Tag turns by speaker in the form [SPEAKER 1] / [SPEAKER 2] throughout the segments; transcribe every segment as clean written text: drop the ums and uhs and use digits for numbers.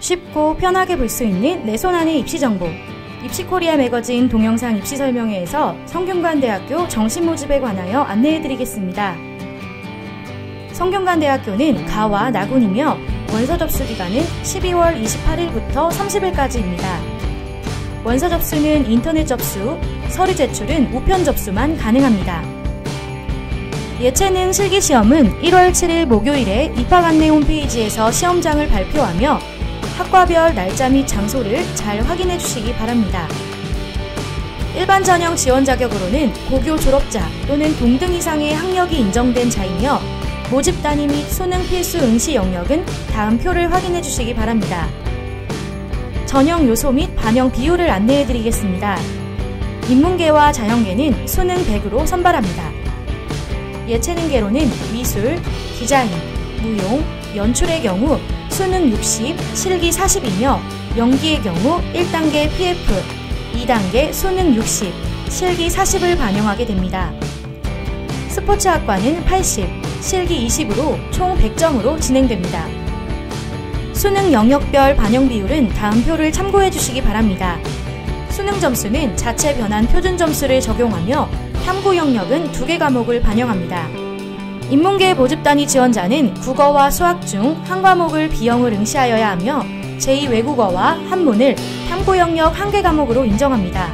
[SPEAKER 1] 쉽고 편하게 볼 수 있는 내 손 안의 입시 정보. 입시코리아 매거진 동영상 입시 설명회에서 성균관대학교 정시 모집에 관하여 안내해드리겠습니다. 성균관대학교는 가와 나군이며 원서 접수 기간은 12월 28일부터 30일까지입니다. 원서 접수는 인터넷 접수, 서류 제출은 우편 접수만 가능합니다. 예체능 실기시험은 1월 7일 목요일에 입학 안내 홈페이지에서 시험장을 발표하며 학과별 날짜 및 장소를 잘 확인해 주시기 바랍니다. 일반 전형 지원 자격으로는 고교 졸업자 또는 동등 이상의 학력이 인정된 자이며 모집 단위 및 수능 필수 응시 영역은 다음 표를 확인해 주시기 바랍니다. 전형 요소 및 반영 비율을 안내해 드리겠습니다. 인문계와 자연계는 수능 100으로 선발합니다. 예체능계로는 미술, 디자인, 무용, 연출의 경우 수능 60, 실기 40이며 연기의 경우 1단계 PF, 2단계 수능 60, 실기 40을 반영하게 됩니다. 스포츠학과는 80, 실기 20으로 총 100점으로 진행됩니다. 수능 영역별 반영 비율은 다음 표를 참고해 주시기 바랍니다. 수능 점수는 자체 변환 표준 점수를 적용하며 탐구 영역은 2개 과목을 반영합니다. 인문계 모집단위 지원자는 국어와 수학 중 한 과목을 비영을 응시하여야 하며 제2외국어와 한문을 탐구 영역 1개 과목으로 인정합니다.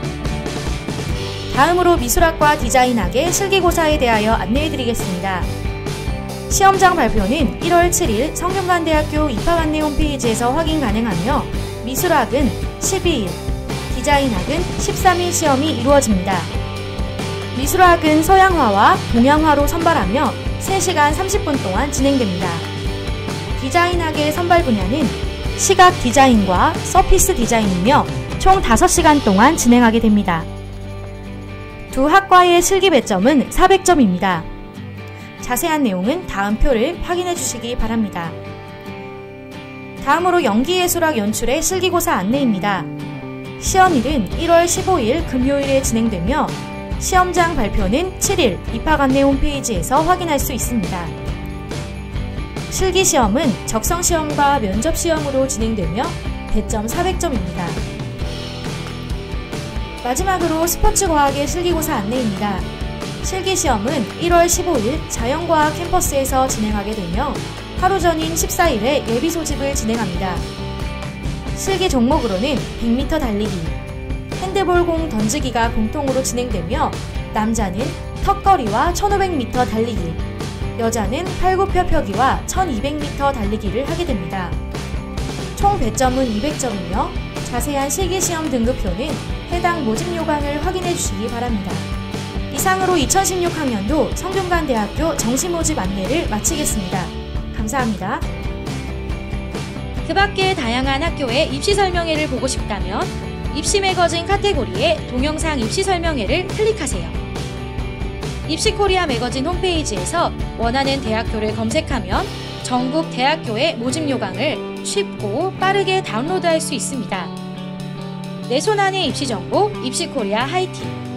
[SPEAKER 1] 다음으로 미술학과 디자인학의 실기고사에 대하여 안내해드리겠습니다. 시험장 발표는 1월 7일 성균관대학교 입학안내 홈페이지에서 확인 가능하며 미술학은 12일, 디자인학은 13일 시험이 이루어집니다. 미술학은 서양화와 동양화로 선발하며 3시간 30분 동안 진행됩니다. 디자인학의 선발 분야는 시각 디자인과 서피스 디자인이며 총 5시간 동안 진행하게 됩니다. 두 학과의 실기 배점은 400점입니다. 자세한 내용은 다음 표를 확인해 주시기 바랍니다. 다음으로 연기예술학 연출의 실기고사 안내입니다. 시험일은 1월 15일 금요일에 진행되며 시험장 발표는 7일 입학안내 홈페이지에서 확인할 수 있습니다. 실기시험은 적성시험과 면접시험으로 진행되며 배점 400점입니다. 마지막으로 스포츠과학의 실기고사 안내입니다. 실기시험은 1월 15일 자연과학 캠퍼스에서 진행하게 되며 하루 전인 14일에 예비 소집을 진행합니다. 실기 종목으로는 100m 달리기, 핸드볼 공 던지기가 공통으로 진행되며 남자는 턱걸이와 1500m 달리기, 여자는 팔굽혀펴기와 1200m 달리기를 하게 됩니다. 총 배점은 200점이며 자세한 실기시험 등급표는 해당 모집 요강을 확인해 주시기 바랍니다. 이상으로 2016학년도 성균관대학교 정시모집 안내를 마치겠습니다. 감사합니다. 그 밖의 다양한 학교의 입시 설명회를 보고 싶다면 입시 매거진 카테고리의 동영상 입시 설명회를 클릭하세요. 입시코리아 매거진 홈페이지에서 원하는 대학교를 검색하면 전국 대학교의 모집 요강을 쉽고 빠르게 다운로드할 수 있습니다. 내 손 안의 입시 정보 입시코리아 하이틴.